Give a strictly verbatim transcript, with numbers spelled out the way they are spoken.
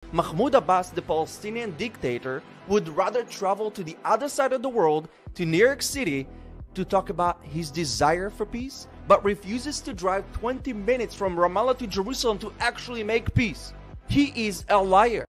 Mahmoud Abbas, the Palestinian dictator, would rather travel to the other side of the world, to New York City, to talk about his desire for peace, but refuses to drive twenty minutes from Ramallah to Jerusalem to actually make peace. He is a liar.